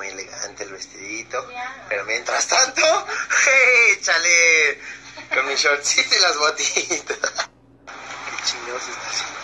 muy elegante el vestidito. Pero mientras tanto, échale con mi shortcito y las botitas. ¿Qué chingados está haciendo?